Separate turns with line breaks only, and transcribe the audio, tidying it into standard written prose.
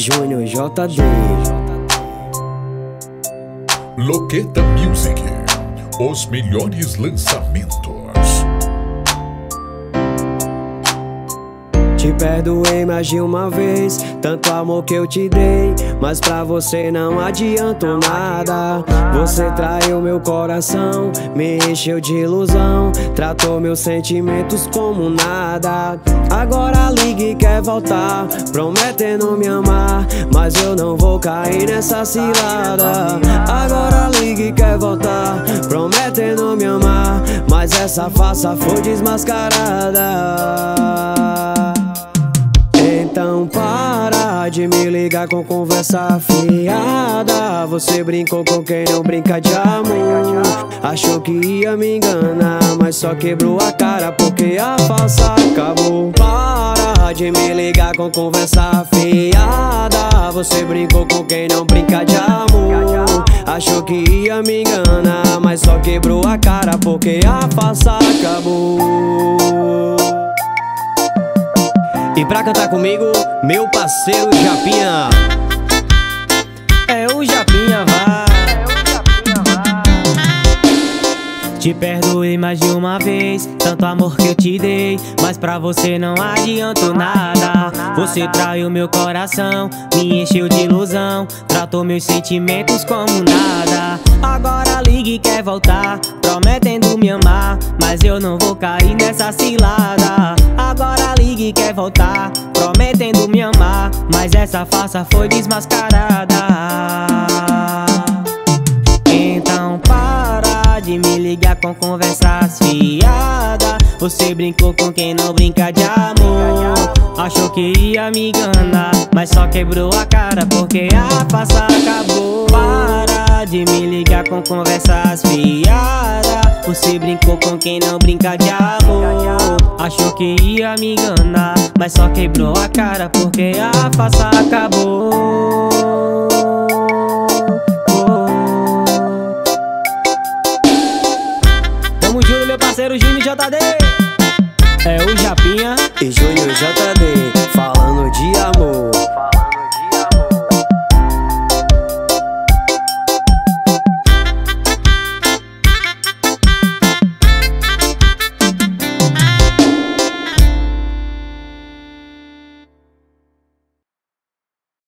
Júnior JD.
Loqueta Music, os melhores lançamentos.
Te perdoei mais de uma vez, tanto amor que eu te dei, mas pra você não adiantou nada. Você traiu meu coração, me encheu de ilusão, tratou meus sentimentos como nada. Agora liga e quer voltar, prometendo me amar, mas eu não vou cair nessa cilada. Agora liga e quer voltar, prometendo me amar, mas essa farsa foi desmascarada. Então para de me ligar com conversa fiada. Você brincou com quem não brinca de amor. Achou que ia me enganar, mas só quebrou a cara porque a farsa acabou. Para de me ligar com conversa fiada. Você brincou com quem não brinca de amor. Achou que ia me enganar, mas só quebrou a cara porque a farsa acabou. E pra cantar comigo, meu parceiro Japinha. É o Japinha, vai. Te perdoei mais de uma vez, tanto amor que eu te dei, mas pra você não adiantou nada. Você traiu meu coração, me encheu de ilusão, tratou meus sentimentos como nada. Agora liga e quer voltar, prometendo me amar, mas eu não vou cair nessa cilada. Agora liga e quer voltar, prometendo me amar, mas essa farsa foi desmascarada. Então para de me ligar com conversas fiadas. Você brincou com quem não brinca de amor. Achou que ia me enganar, mas só quebrou a cara porque a farsa acabou. Para de me ligar com conversas fiadas. Você brincou com quem não brinca de amor. Achou que ia me enganar, mas só quebrou a cara porque a farsa acabou. Tamo junto, meu parceiro Júnior JD. É o Japinha e Júnior JD falando de amor.